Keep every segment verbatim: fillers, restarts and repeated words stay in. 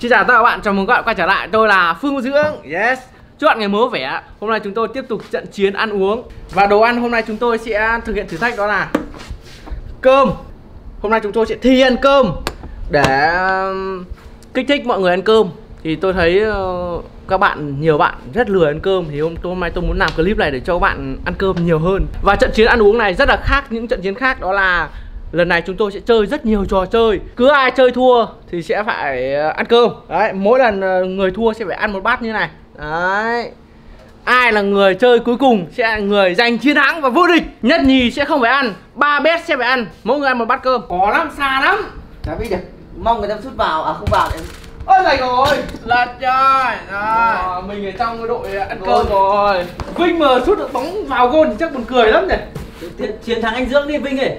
Xin chào tất cả các bạn, chào mừng các bạn quay trở lại. Tôi là Phương Dưỡng. Yes. Chúc bạn ngày mới vui vẻ. Hôm nay chúng tôi tiếp tục trận chiến ăn uống. Và đồ ăn hôm nay chúng tôi sẽ thực hiện thử thách đó là cơm. Hôm nay chúng tôi sẽ thi ăn cơm để kích thích mọi người ăn cơm. Thì tôi thấy uh, các bạn, nhiều bạn rất lười ăn cơm. Thì hôm, hôm nay tôi muốn làm clip này để cho các bạn ăn cơm nhiều hơn. Và trận chiến ăn uống này rất là khác những trận chiến khác. Đó là lần này chúng tôi sẽ chơi rất nhiều trò chơi. Cứ ai chơi thua thì sẽ phải ăn cơm. Đấy, mỗi lần người thua sẽ phải ăn một bát như này. Đấy. Ai là người chơi cuối cùng sẽ là người giành chiến thắng và vô địch. Nhất nhì sẽ không phải ăn, ba bét sẽ phải ăn. Mỗi người ăn một bát cơm. Có lắm, xa lắm. Chả biết được. Mong người ta sút vào, à không vào đấy. Ôi này rồi, lật trời. Rồi, mình ở trong cái đội ăn cơm rồi. Vinh mà sút được bóng vào gôn thì chắc buồn cười lắm nhỉ. Chiến thắng anh Dưỡng đi Vinh ơi.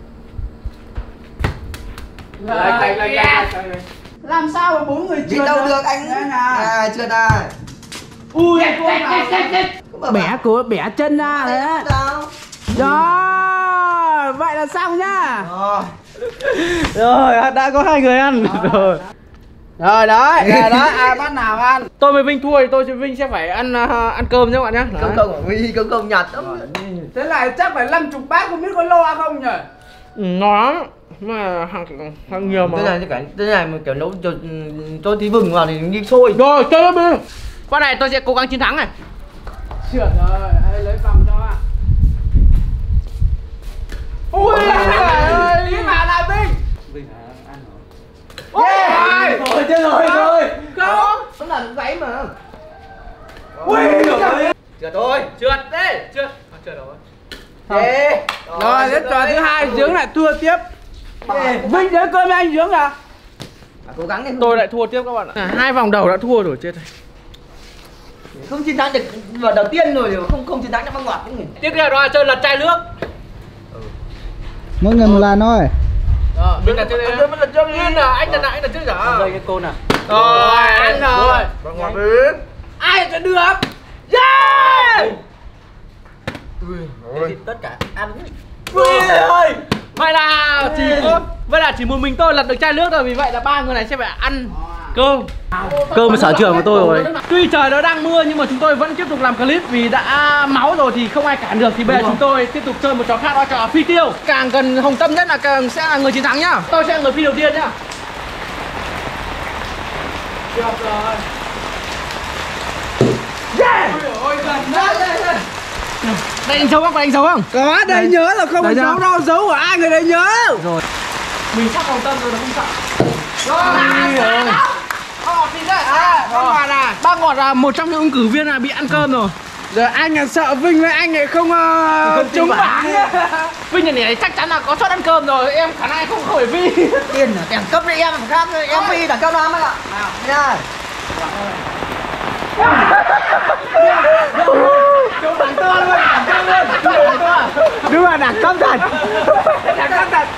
Đánh, đánh, đánh, đánh, đánh. Làm sao mà bốn người Đi chưa đâu được anh. À, chưa đây. Ui, bẻ của bẻ chân ra đấy. Rồi, vậy là xong nhá. Rồi. Rồi, đã có hai người ăn rồi. Rồi đấy, rồi đó, ai bắt nào ăn. Tôi với Vinh thua thì tôi với Vinh sẽ phải ăn uh, ăn cơm nhé các bạn nhé. Công công của Vinh, công công nhặt lắm. Thế này chắc phải năm chục bát, không biết có lo không nhỉ? Ừ, nó lắm. Mà hàng, hàng nhiều mà. Thế này cái thế này mà kiểu nấu cho cho tí vừng vào thì đi sôi. Rồi, chơi đi. Con này tôi sẽ cố gắng chiến thắng này. Trượt rồi, hãy lấy vòng cho bạn. Ui, ơi, đi vào lại Vinh. Vinh ăn rồi. Ôi, thôi chết rồi rồi. Không. Vẫn là gáy mà. Ui, Trượt thôi. Trượt đi, trượt. À, trượt rồi. Thế. Rồi, đến trò thứ hai Dưỡng lại thua tiếp. Vinh nhớ cơm với anh Dưỡng à? À, cố gắng đi. Tôi lại thua tiếp các bạn ạ. À, hai vòng đầu đã thua rồi, chết rồi. Không chiến thắng được vào đầu tiên rồi, không không chiến thắng được băng ngọt cũng. Tiếp theo đó là chơi lật chai nước. Mỗi người một lần thôi. Ờ, mình lật chơi đây. Mình lật chơi Nguyên à, anh lần này anh lật trước hả? Đây cái cô nào. Rồi, ăn rồi. Băng ngọt đi. Ai sẽ được? Yeah! Ui, tất cả ăn. Ui ơi. Vậy là chỉ có vậy là chỉ một mình tôi lật được chai nước rồi, vì vậy là ba người này sẽ phải ăn cơm. Cơm là sở trường của tôi rồi. Tuy trời nó đang mưa nhưng mà chúng tôi vẫn tiếp tục làm clip, vì đã máu rồi thì không ai cản được. Thì bây giờ chúng tôi tiếp tục chơi một trò khác, đó là trò phi tiêu. Càng gần hồng tâm nhất là càng sẽ là người chiến thắng nhá. Tôi sẽ là người phi đầu tiên nhá. Được rồi. Yeah! Ôi gần đấy. Đây đánh dấu không? Có đánh dấu không? Có, đây Đây. nhớ là không Đây phải ra. dấu đâu, dấu của ai người đấy nhớ. Rồi. Mình sắp hồng tâm rồi nó không sợ. Rồi. Rồi. Bác ngọt gì đấy? À, bác ngọt à? Bác ngọt là một trong những ứng cử viên là bị ăn cơm rồi. Giờ anh là sợ Vinh với anh ấy không uh, trúng bảng. Vinh nhà này chắc chắn là có suất ăn cơm rồi, em khả năng không khỏi Vi. Tiền là đẳng cấp đấy em, khác em phi đẳng cấp lắm anh ạ. Nào, nha. Chúng đẳng to luôn, đẳng to luôn, đẳng to. Đúng là đẳng cấp thật. Đẳng cấp thật.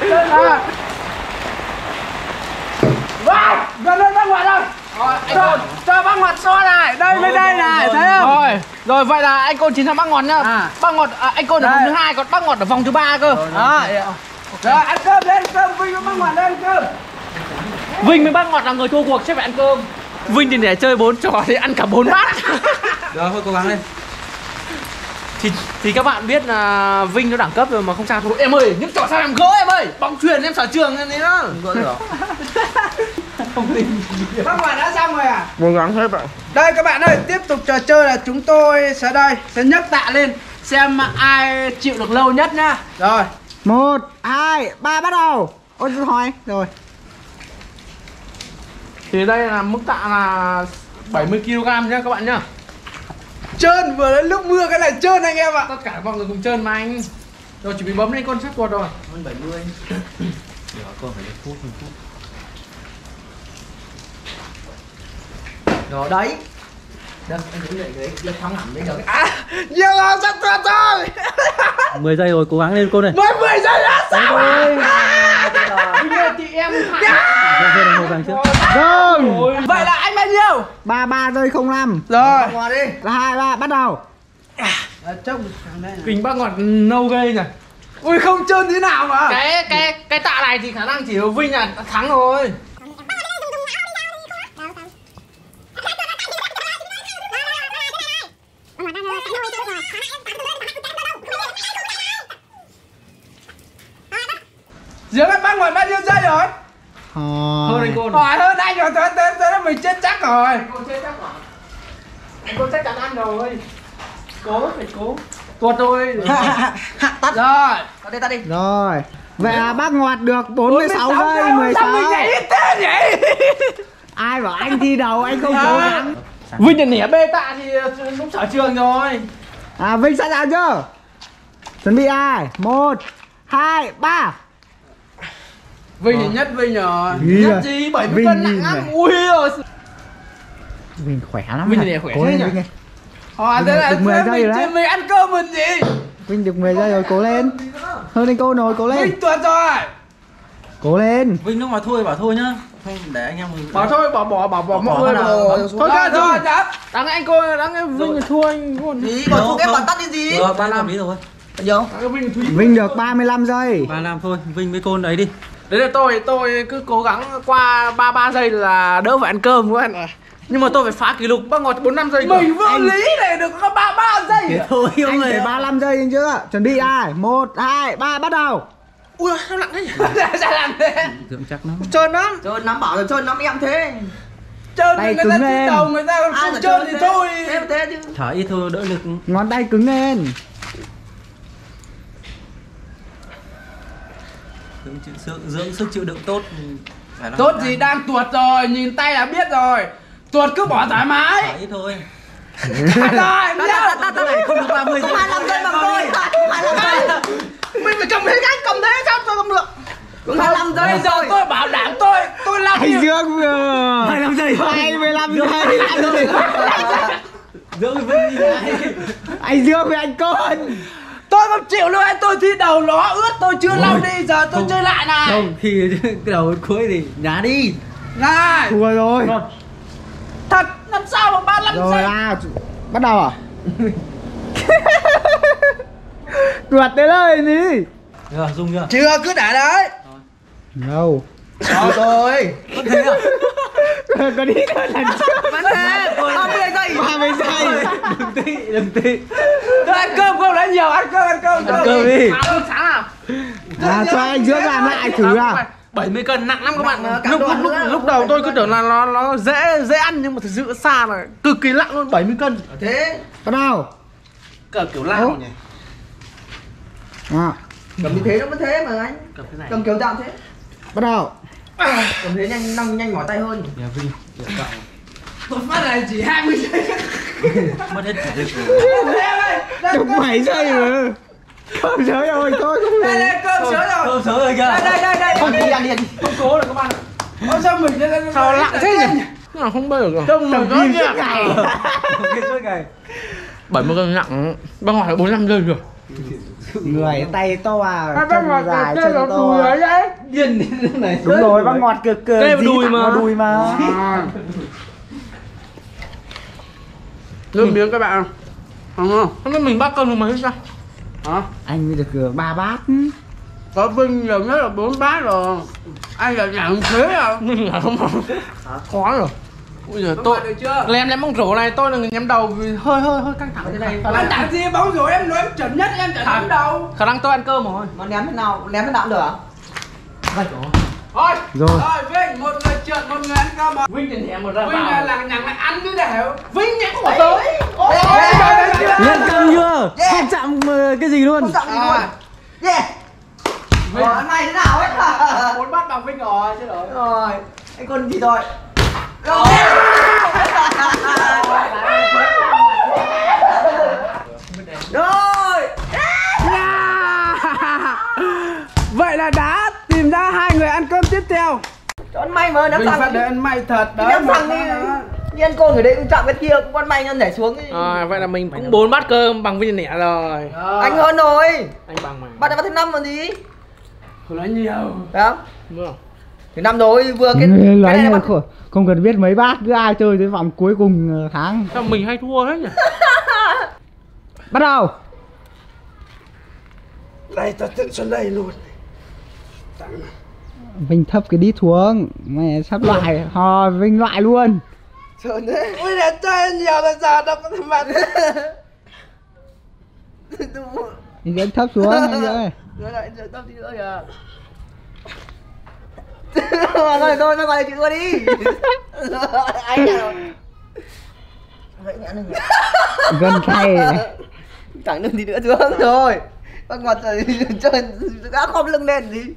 Wow, gần lên bác Ngọt rồi. Rồi, anh Cho, Côn. cho bác Ngọt so này, đây với đây này, thấy không? Rồi, rồi vậy là anh Côn chiến thắng bác Ngọt nhá. À. Bác Ngọt, à, anh Côn ở vòng Đây. thứ hai, còn bác Ngọt ở vòng thứ ba cơ. Đó. Rồi, ăn cơm lên, cơm Vinh với bác Ngọt lên cơm. Vinh với bác Ngọt là người thua cuộc sẽ phải ăn cơm. Vinh thì để chơi bốn trò thì ăn cả bốn bát. Rồi thôi cố gắng lên. Thì, thì các bạn biết là Vinh nó đẳng cấp rồi mà không sao thôi. Em ơi, những trò sao làm gỡ em ơi. Bóng chuyền em sở trường nên đấy đó. Gỡ được. Không tin. Bác Ngọt đã xong rồi à? Cố gắng hết bạn. Đây các bạn ơi, tiếp tục trò chơi là chúng tôi sẽ đây, sẽ nhấc tạ lên xem ai chịu được lâu nhất nhá. Rồi. Một, hai, ba bắt đầu. Ôi hỏi rồi. Thì đây là mức tạ là bảy mươi ki lô gam nhá các bạn nhá. Trơn, vừa đến lúc mưa cái này trơn anh em ạ. Tất cả mọi người cùng trơn mà anh. Rồi chuẩn bị bấm lên con sắt quạt rồi. Hơn bảy mươi. Được, còn phải một phút, một phút. Rồi đấy. Được, anh đứng lại cái lực thắng hẳn đấy được. À, nhiều rồi, sắp tuyệt rồi. mười giây rồi, cố gắng lên cô này. Mới mười giây đã xong rồi. Vinh ơi, chị em Rơi đồng hồ vàng trước. Rồi. Vậy là anh bao nhiêu? ba ba giây không năm. Rồi. Qua đi. Là hai ba bắt đầu. Trông thằng đây này. Kinh bác Ngọt nâu ghê nhỉ. Ui không trơn thế nào mà. Cái cái cái tạ này thì khả năng chỉ có Vinh là thắng rồi. rồi. Hơn anh Côn. Hỏi hơn anh rồi, tới tới tới mình chết chắc rồi. Cô chết chắc rồi. Anh Côn chắc chắn ăn rồi. Cố phải cố. Tuột tôi. Tắt Rồi. tắt đi tắt đi. Rồi. Vậy là bác ngoặt được bốn mươi sáu giây mười sáu. Mình nhảy ít thế nhỉ? Ai bảo anh thi đầu anh không cố gắng. Vinh nhận nẻ bê tạ thì cũng sở trường rồi. À Vinh sẵn sàng chưa? Chuẩn bị ai? Một, hai, ba. Vinh thì nhất Vinh rồi. Ghi Nhất à. gì? bảy mươi Vinh cân ghi nặng lắm. này. Ui rồi. Vinh khỏe lắm. Vinh à. này khỏe Cố thế lên nhỉ? Vinh ơi. Hỏi Vinh thế là được mười giây mình rồi đấy. mình ăn cơm mình gì? Vinh được mười giây rồi, cố lên. Hơn anh cô rồi, cố lên. Vinh tuột rồi. Cố lên. Vinh lúc mà thôi bảo thôi nhá. Không để anh em mình. Bỏ thôi, bỏ bỏ bỏ bỏ mọi bỏ người nào. bỏ. Bỏ Thôi Rồi ra rồi rồi. chắc. Đáng anh cô, đáng anh Vinh thua anh Côn. Gì còn Đâu, xuống ép không. còn tắt đi gì? Được, ba năm lý rồi. Được không? Đáng anh Vinh Thúy. Vinh được ba mươi lăm giây. ba năm thôi, Vinh với Côn đấy đi. Đấy là tôi, tôi cứ cố gắng qua ba ba giây là đỡ phải ăn cơm các bạn ạ. Nhưng mà tôi phải phá kỷ lục bác ngọt bốn năm giây. Mình vô lý này được có ba ba giây. Thôi ông Anh ơi. phải ba mươi lăm giây anh chưa? Chuẩn bị ai? Một, hai, ba bắt đầu. Ui sao nặng thế nhỉ? Sao làm thế? Dưỡng chắc lắm. Trơn lắm. Chơi nắm bảo rồi chơi nắm em thế. Trơn Tay người cứng ta lên. đi đầu người ta còn Ai không mà trơn chơi thì thế? thôi. Thế mà thế chứ. Thở ít thôi đỡ lực. Ngón tay cứng lên. Dưỡng, chịu- dưỡng, dưỡng sức chịu đựng tốt. Phải lắm. Tốt gì đang tuột rồi, nhìn tay là biết rồi. Tuột cứ bỏ thoải Thở mái. ít thôi. Rồi, Tắt nhá. tắt tắt tắt này không được ba mươi. Không hai mươi lăm giây bằng tôi. hai mươi lăm giây. Mình phải cầm thế cái cầm thế sao tôi không được. Cũng hai mươi lăm Bây giây giờ rồi. tôi bảo đảm tôi, tôi làm Anh việc. Dương vừa hai mươi lăm giây. hai mươi lăm giây. Dưỡng Vinh đi này. Anh Dương với anh Côn. Tôi không chịu nữa, tôi thi đầu nó ướt, tôi chưa lau đi, giờ tôi chơi lại này. Không thì cái đầu cuối thì nhá đi. Này, Thua rồi. thật làm sao mà ba mươi lăm Rồi giây. à, bắt đầu à? Quạt tới lời đi. Được, dùng chưa? Chưa, cứ để đấy. Đâu. Rồi rồi. Có thế à? Còn ít hơn lần trước. Vẫn thế. ba mươi giây. ba mươi giây. Đừng tị, đừng tị. Tôi ăn cơm không đã nhiều, ăn cơm, ăn cơm. Ăn cơm đi. À, cơm sáng nào. À, cho anh Dương làm lại thử à. bảy mươi cân nặng lắm các bạn. Nặng mà, cả Lúc đoàn lúc nữa. lúc đầu tôi cứ tưởng là nó nó dễ dễ ăn nhưng mà thực sự xa là cực kỳ nặng luôn, bảy mươi cân. Thế. Bắt đầu. Cỡ kiểu lao nhỉ. À, Cầm như thế nó vẫn thế mà anh. Cầm cái này. Cầm kiểu dạng thế. bắt đầu. Cầm thế nhanh nhanh nhanh mỏi tay hơn. Nhà Vinh. Được cậu. Tôi phát này chỉ hai mươi giây. Mất hết thể lực rồi. Chục bảy giây mà. Không giới rồi, thôi không Đây được. đây cơm sữa rồi. Cơm sớ rồi Đây kìa. đây đây đây. Không đi ăn đi ăn đi. Không cố được các bạn ạ. Ôi sao mình đây đây. Sao nặng thế nhỉ? Nào không bao giờ. Trông mà Tập gym suốt ngày. Cái suốt ngày. bảy mươi cân nặng. Bác hỏi là bốn mươi lăm giây rồi. Người tay to à, Bác chân ngọt dài, cái chân nó to đùi à. ấy đấy. Điên thế này. Đúng rồi, bác ngọt cực cực. Cái dí đùi thẳng mà. vào đùi mà. Nước miếng các bạn. Không không? Không biết mình bác cân không mà hết sao? Hả? Anh mới được uh, ba bát. Có Vinh nhiều nhất là bốn bát rồi. Anh là nặng thế à? Mình là không khó rồi. Ui giời, tôi được chưa? lem lem bóng rổ này tôi là người nhắm đầu vì hơi hơi hơi căng thẳng thế này. Anh đặng gì bóng rổ em nói em chuẩn nhất em chuẩn lắm đâu. Khả năng tôi ăn cơm rồi. Mà ném thế nào? Ném thế nào cũng được à? Thôi. Rồi. Rồi Vinh, một người trượt, một người ăn cơm mà. Vinh thì nhẹ một ra Vinh là vào. lằng nhằng lại ăn như đều. Vinh nhẹ của tới. Ôi, Lên cân chưa? Không chạm uh, cái gì luôn. Không chạm gì luôn. À. Yeah. Ờ, ăn này thế nào ấy? bốn bát bằng Vinh rồi chứ rồi. Rồi. Anh còn gì rồi? Rồi. Rồi. Vậy là đã tìm ra hai người ăn cơm tiếp theo. Cho ăn may mà ném Vinh thằng. phát để ăn may thật đấy. Ném một thằng đi. bát đó. Đi ăn côn ở đây cũng chạm cái kia cũng con may nó nhảy xuống. À, vậy là mình cũng bốn bát cơm bằng Vinh nhẹ rồi. Rồi. Anh hơn rồi. Anh bằng mà. Bắt này bắt thứ năm còn gì? Không nói nhiều. Đấy không? Đúng không? Thứ năm rồi vừa cái Nói cái này nhiều bắt khổ. Không cần biết mấy bát, cứ ai chơi tới vòng cuối cùng uh, tháng. Sao mình hay thua hết nhỉ? Bắt đầu. Đây tao tự xuống đây luôn. Vinh thấp cái đít xuống. Mẹ sắp loại. Hò Vinh loại luôn. Trơn thế. Ui để chơi nhiều rồi giờ đâu có thằng bạn. Anh dẫn thấp xuống anh ơi. Rồi lại giờ tao tí nữa kìa. Thôi thôi, nó gọi là chị ưa đi. Anh nào. Vậy nhãn đừng. Gần khay này. Chẳng đừng gì nữa xuống rồi. Bác Ngọt rồi chơi đã khom lưng lên gì.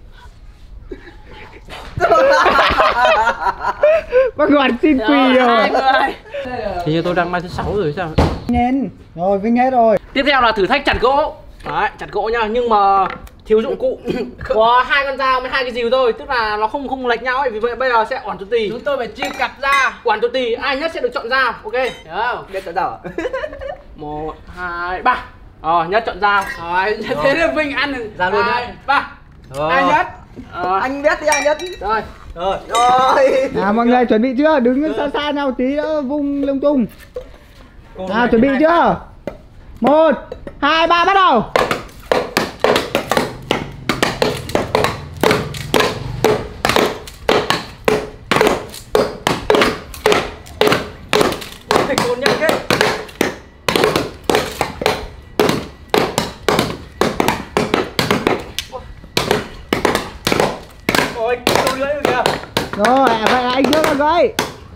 Bác Ngọt xin quỳ rồi. Hình như tôi đang mai thứ sáu rồi sao? Nhanh. Rồi Vinh hết rồi. Tiếp theo là thử thách chặt gỗ. Đấy, chặt gỗ nhá, nhưng mà thiếu dụng cụ. Có hai con dao với hai cái dìu thôi, tức là nó không không lệch nhau ấy. Vì vậy bây giờ sẽ oản tù tì. Chúng tôi phải chia cặp ra. Oản tù tì, ai nhất sẽ được chọn dao. Ok, hiểu không? Biết cái nào. Một, hai, ba. Ờ, nhất chọn dao. Rồi, thế là Vinh ăn Ra luôn hai, nhá. ba. Rồi. Ai nhất? Ờ, Anh biết thì anh nhất. rồi. Rồi. Rồi. À mọi người chuẩn bị chưa? Đứng xa xa nhau tí nữa vung lung tung. À chuẩn bị chưa? Một, hai, ba bắt đầu. Cồn nhắc hết. Ôi, câu lưỡi rồi kìa. Rồi, vậy là anh trước là gây.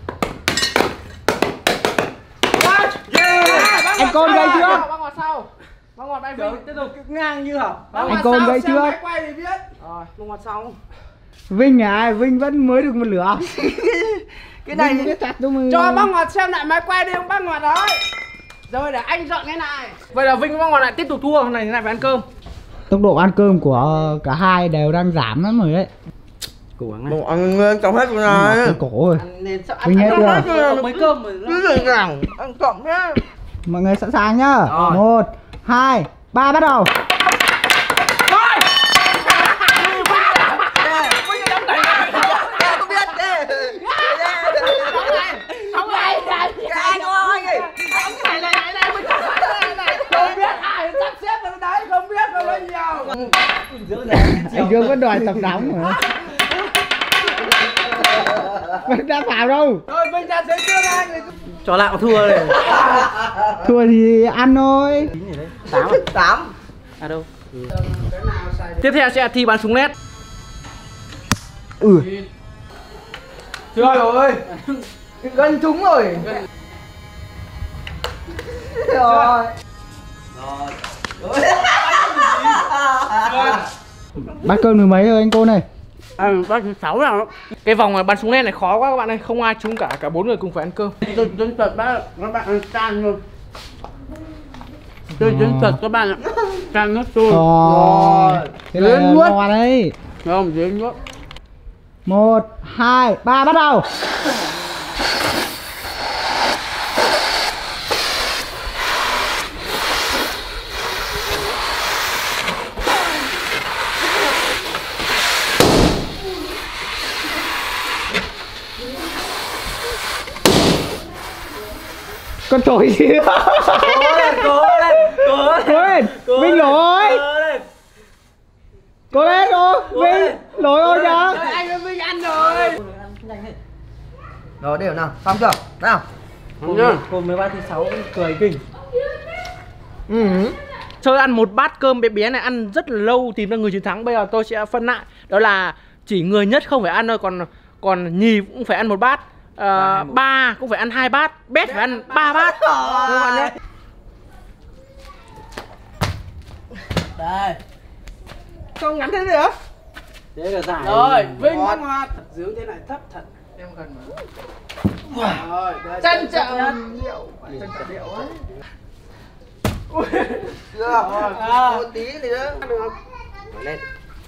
Anh Côn gây trước. Bác Ngọt sau. Bác Ngọt bay Vinh tiếp tục. Ngang như hả? Anh Côn gây trước. Máy quay thì biết. Rồi, bác Ngọt sau. Vinh à, Vinh vẫn mới được một lửa. Cái này Vinh biết chặt đâu mà. Cho bác Ngọt xem lại máy quay đi không bác Ngọt ơi. Rồi để anh dọn cái này. Vậy là Vinh với bác Ngọt lại tiếp tục thua, hôm nay lại phải ăn cơm. Tốc độ ăn cơm của cả hai đều đang giảm lắm rồi đấy. Cố gắng Đồ ăn nguyên trong hết rồi này. Cái cổ rồi. Ăn nên sợ Vinh hết ăn chưa? ăn mấy cơm rồi. Cứ gì nào, ăn cộng nhá. Mọi người sẵn sàng nhá. Rồi. Một, hai, ba bắt đầu. Không biết thế. Không này này. Anh ơi. Này này này này. Không biết ai sắp xếp vào đấy, không biết đâu bao nhiêu. Anh Dương vẫn đòi tập đóng mà. Vẫn đã vào đâu. Rồi Vinh ra thế chưa đây. Cho lạo thua này. Thua thì ăn thôi. Tám à? Tám. À đâu? Ừ. Tiếp theo sẽ thi bắn súng lét. Ừ. Chưa rồi. Gần trúng rồi. Rồi. Rồi. Bát cơm được mấy rồi anh Côn này? À, bác thứ sáu nào. Cái vòng mà bắn súng lét này khó quá các bạn ơi, không ai trúng cả, cả bốn người cùng phải ăn cơm. Tôi chân thật bác, các bạn ăn chan luôn. Tôi chân thật các bạn ạ. Chan nước sôi. Rồi. Thế là Đến nuốt. ngon đấy. Không, dưới nước. Một, hai, ba bắt đầu. Con trội gì? Cố lên, cố lên, cố Cố lên, Vinh lỗi. lên. Cố lên rồi, Vinh lỗi rồi nhá. Rồi anh với Vinh ăn rồi. Rồi đều nào, xong chưa? Nào. Cùng với bác thứ sáu cười kinh. Ừ. Chơi ăn một bát cơm bé bé này ăn rất là lâu tìm ra người chiến thắng. Bây giờ tôi sẽ phân lại. Đó là chỉ người nhất không phải ăn thôi, còn còn nhì cũng phải ăn một bát. À, ba cũng phải ăn hai bát, bét phải ăn ba bát. Các bạn nhé. Đây. Không ngắn thế nữa. Thế là giải. Rồi, Vinh bác Ngọt. Dương thế này thấp thật. Em gần mà. Rồi, chân trọng nhất. Chân trọng điệu ấy. Chưa. À. Một tí thì nữa. Được. Lên.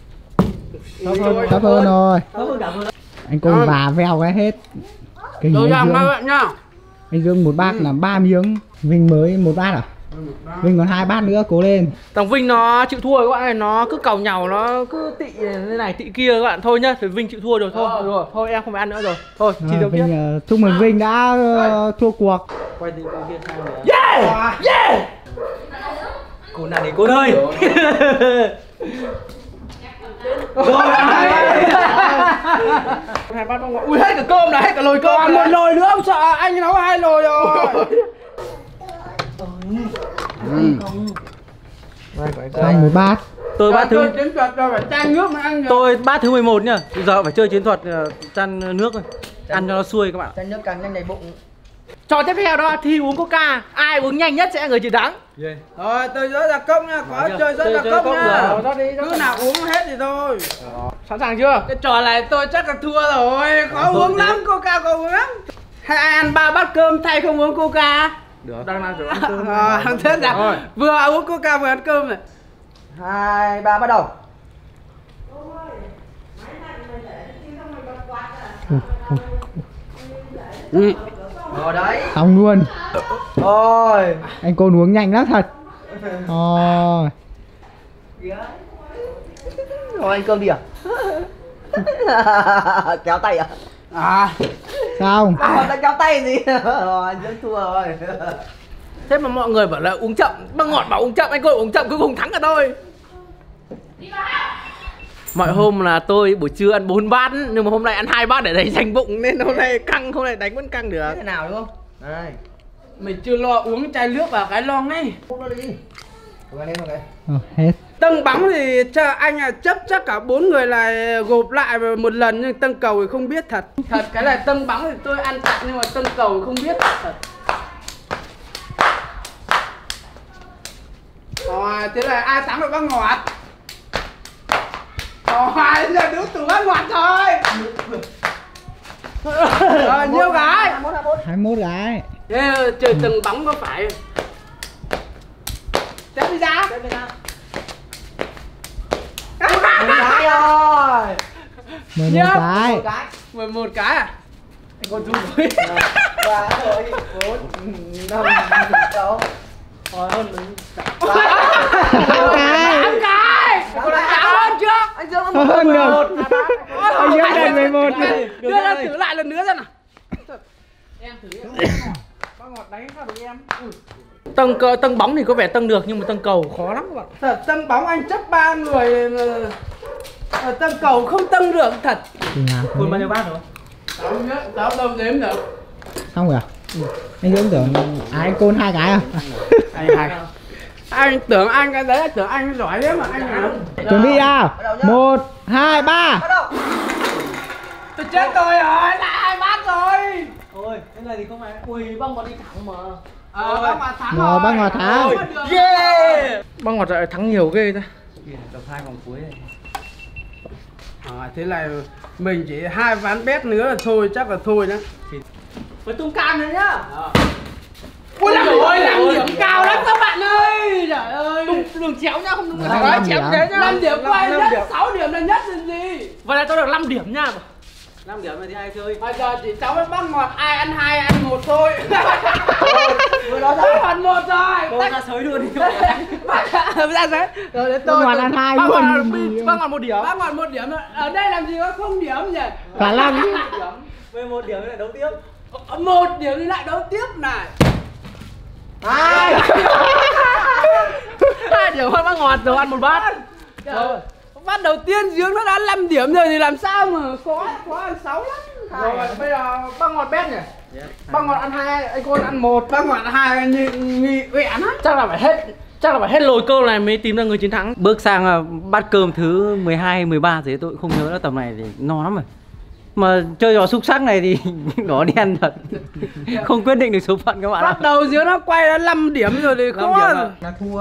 Thấp hơn rồi. Anh Côn và veo cái hết. Kinh Tôi anh làm các Dương. bạn nhá. Anh Dương một bát là ba miếng. Vinh mới một bát à? Vinh còn hai bát nữa, cố lên. Thằng Vinh nó chịu thua các bạn ơi, nó cứ càu nhàu, nó cứ tị thế này tị kia các bạn. Thôi nhá, thì Vinh chịu thua rồi thôi. Được rồi, thôi em không phải ăn nữa rồi. Thôi, chi À, đầu tiếp. Vinh, uh, chúc mừng Vinh đã uh, thua cuộc. Quay đi quay kia sang nữa. Yeah! Yeah! Côn này để côn ơi. Hai bát bông ngọt. Ui hết cả cơm này, hết cả nồi cơm. Còn một nồi nữa không sợ, anh nấu hai nồi rồi. Xong một bát. Tôi bát thứ chiến thuật rồi phải chan nước mà ăn. tôi bát thứ mười một nhá. Bây giờ phải chơi chiến thuật uh, chan nước thôi. Ăn cho nó xuôi các bạn. Chan nước càng nhanh đầy bụng. Trò tiếp theo đó thi uống coca, ai uống nhanh nhất sẽ là người chiến thắng. Yeah. Rồi tôi rớt ra cốc nha, có chơi rớt ra cốc nha. Cứ nào uống hết thì thôi. Sẵn sàng chưa? Cái trò này tôi chắc là thua rồi, khó uống lắm, coca khó uống lắm. Hay ai ăn ba bát cơm thay không uống coca? Được. Đang làm rồi ăn cơm. Ờ, thế là vừa uống coca vừa ăn cơm này. Hai ba bắt đầu. Ừ. Rồi đấy. Xong luôn. Rồi. Anh Côn uống nhanh lắm thật. Rồi. Rồi anh cơm đi à? Kéo tay à? À. Xong. À, đã kéo tay gì? Rồi anh Dưỡng thua rồi. Thế mà mọi người bảo là uống chậm, băng ngọt bảo uống chậm, anh Côn uống chậm cuối cùng thắng cả tôi. Mọi hôm là tôi buổi trưa ăn bốn bát nhưng mà hôm nay ăn hai bát để đẩy dành bụng nên hôm nay căng, hôm nay đánh vẫn căng được. Thế nào đúng không? Đây. Mình chưa lo uống chai nước vào cái lon ngay. Hút nó đi. Rồi anh em rồi. Ờ, hết. Tân bóng thì cho anh là chấp chắc cả bốn người là gộp lại một lần nhưng tân cầu thì không biết thật. Thật cái này tân bóng thì tôi ăn tạm nhưng mà tân cầu thì không biết thật. Rồi thế là ai thắng được bác ngọt. Rồi giờ đứa tủ bác ngọt thôi. Rồi nhiêu gái? hai mươi mốt gái. Thế chơi từng bóng có phải. Tiếp đi ra. Tiếp đi ra. Cái rồi. mười một cái. Một cái. mười một cái à? Anh còn chung với. Ba rồi. Bốn. Năm. Sáu. Rồi hơn mình. Tám cái. tám cái. Còn là tám hơn chưa? Anh Dương Hơn ăn được. Anh Dương lên mười một. Đưa ra thử lại lần nữa xem nào. Em thử đi. Bác ngọt đánh sao được em? Tầng cờ, tầng bóng thì có vẻ tầng được nhưng mà tầng cầu khó lắm các bạn. Thật tân bóng anh chấp ba người mà tân cầu không tân được thật. Côn bao nhiêu bát rồi? Cháu nhớ, cháu đâu đếm được. Xong rồi à? Anh Dưỡng tưởng à, anh Côn hai cái à? Anh hai. Anh tưởng anh cái đấy, tưởng anh giỏi lắm mà anh làm. Chuẩn bị nào. Một, hai, ba. Bắt đầu. Tôi chết tôi rồi, lại hai bát rồi. Ôi, cái này thì không phải. Ui, băng ngọt đi thẳng mà. Ờ, bác ngọt thắng Rồi, rồi. bác ngọt thắng. Yeah. Băng ngọt lại thắng nhiều ghê ta. Tập hai vòng cuối này. À, thế này mình chỉ hai ván bét nữa là thôi, chắc là thôi đó. Phải tung cam nữa nhá. Ôi làm ơi, làm điểm cao lắm các bạn ơi. Trời ơi. Tung đường chéo nhá, không đúng Năm là điểm. nói chéo thế nhá. năm điểm quay năm nhất, điểm. sáu điểm là nhất là gì? Vậy là tôi được năm điểm nha. năm điểm này thì ai chơi? Bây giờ chỉ cháu với bác ngọt ai ăn hai ăn một thôi. Vừa đó Tôi ra. còn một rồi. Tôi ra sới luôn đi. Bác ra đấy. Rồi đến Bác tôi. ngọt ăn hai Băng ngọt, luôn. băng ngọt một điểm. Bác ngọt một điểm rồi. Ở đây làm gì có không điểm nhỉ? Cả năm. mười một điểm lại đấu tiếp. Một điểm thì lại đấu tiếp này. Hai. Hai điểm hơn băng ngọt rồi ăn một bát. Rồi. Bát đầu tiên Giếng nó đã năm điểm rồi thì làm sao mà khó khó ăn sáu lắm. Rồi bây giờ băng ngọt bét nhỉ? Băng ngọt ăn hai, anh Côn ăn một, băng ngọt hai nghi nghi uyển á. Chắc là phải hết, chắc là phải hết lồi câu này mới tìm ra người chiến thắng. Bước sang uh, bát cơm thứ mười hai, mười ba gì tôi không nhớ nữa, tầm này thì no lắm rồi. Mà chơi trò xúc sắc này thì đỏ đen thật. Không quyết định được số phận các bạn ạ. Bắt đầu Giếng nó quay đã năm điểm rồi thì khó. Là thua.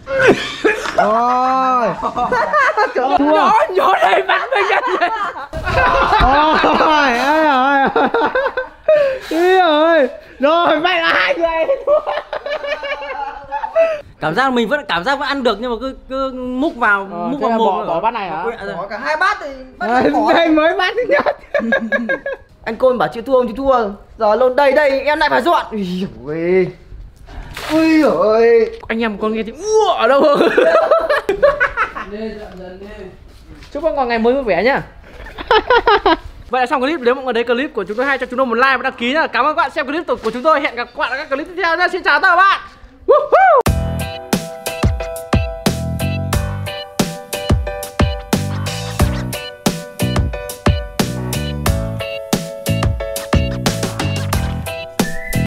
Rồi. Thua. Nhỏ nhỏ đây bắn với chân này. Ôi, ơi ơi. Ý ơi. Rồi, vậy là hai người thua. Cảm giác mình vẫn cảm giác vẫn ăn được nhưng mà cứ cứ múc vào Ờ, múc thế vào là mồm. bỏ- bỏ bát này hả? Có cả hai bát thì bát Rồi, này bỏ. đây mới bát thứ nhất. Anh Côn bảo chịu thua không chịu thua. Giờ luôn đây đây em lại phải dọn. Ui ôi. Ui ôi. Anh em con nghe thì ua ở đâu rồi? Chúc các ngọt ngày mới vui vẻ nhá. Vậy là xong clip. Nếu mọi người thấy clip của chúng tôi hay cho chúng tôi một like và đăng ký nhá. Cảm ơn các bạn xem clip của chúng tôi. Hẹn gặp các bạn ở các clip tiếp theo nhá. Xin chào tất cả các bạn.